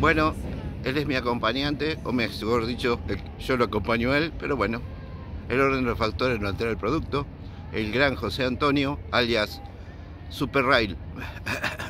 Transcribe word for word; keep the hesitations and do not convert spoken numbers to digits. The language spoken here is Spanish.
Bueno, él es mi acompañante, o mejor dicho, yo lo acompaño a él, pero bueno, el orden de los factores no altera el producto. El gran José Antonio, alias Super Rail.